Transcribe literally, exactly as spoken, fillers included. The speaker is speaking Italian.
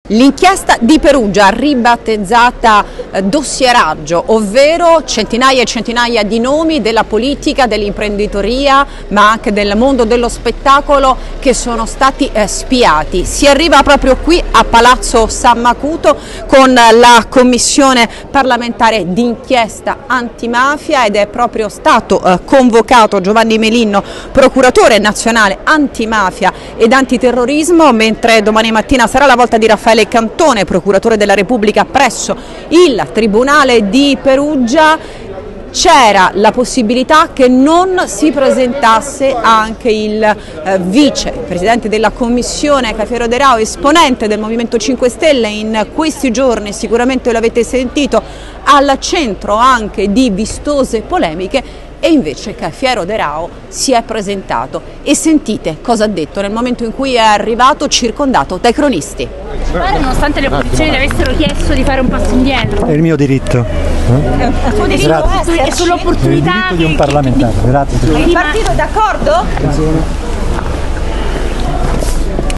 L'inchiesta di Perugia, ribattezzata eh, dossieraggio, ovvero centinaia e centinaia di nomi della politica, dell'imprenditoria, ma anche del mondo dello spettacolo che sono stati eh, spiati. Si arriva proprio qui a Palazzo San Macuto con la commissione parlamentare d'inchiesta antimafia ed è proprio stato eh, convocato Giovanni Melinno, procuratore nazionale antimafia ed antiterrorismo, mentre domani mattina sarà la volta di Raffaele Cantone, procuratore della Repubblica presso il Tribunale di Perugia. C'era la possibilità che non si presentasse anche il eh, vice presidente della commissione Cafiero De Rao, esponente del Movimento cinque Stelle in questi giorni, sicuramente lo avete sentito, al centro anche di vistose polemiche. E invece Cafiero De Rao si è presentato e sentite cosa ha detto nel momento in cui è arrivato circondato dai cronisti. Nonostante le opposizioni le avessero chiesto di fare un passo indietro. È il mio diritto. È il suo diritto e sull'opportunità di un parlamentare. Grazie. Il partito è d'accordo?